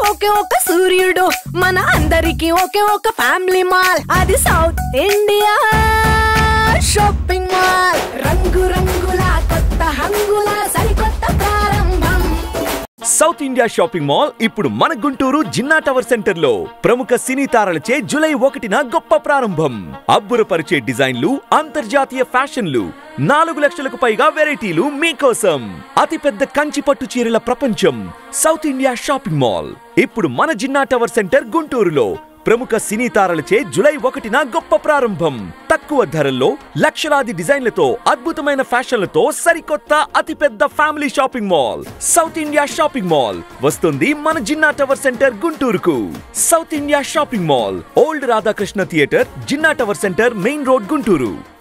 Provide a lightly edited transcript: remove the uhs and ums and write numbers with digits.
ఒకే ఒక సూర్యుడు మన అందరికి ఒకే ఒక ఫ్యామిలీ మాల్ అది సౌత్ ఇండియా షాపింగ్ మాల్ రంగు రంగుల కొత్త హంగుల సరికొత్త ప్రారంభం సౌత్ ఇండియా షాపింగ్ మాల్ ఇప్పుడు మన గుంటూరు జిన్నా టవర్ సెంటర్ లో ప్రముఖ సినీ తారలచే జూలై 1న గొప్ప ప్రారంభం. అబ్బురపరిచే డిజైన్లు, అంతర్జాతీయ ఫ్యాషన్లు, 4 లక్షలకు పైగా వెరైటీలు మీకోసం. అతిపెద్ద కంచి పట్టు చీరల ప్రపంచం సౌత్ ఇండియా షాపింగ్ మాల్ ఇప్పుడు మన జిన్నా టవర్ సెంటర్ గుంటూరులో. ప్రముఖ సినీ తారలచే జూలై 1న గొప్ప ప్రారంభం. తక్కువ ధరల్లో లక్షలాది డిజైన్లతో, అద్భుతమైన ఫ్యాషన్లతో సరికొత్త అతిపెద్ద family shopping mall South India shopping mall వస్తుంది మన జిన్నా టవర్ సెంటర్ గుంటూరుకు. South India shopping mall, old Radhakrishna theatre, Jinnah tower centre, main road, Guntur.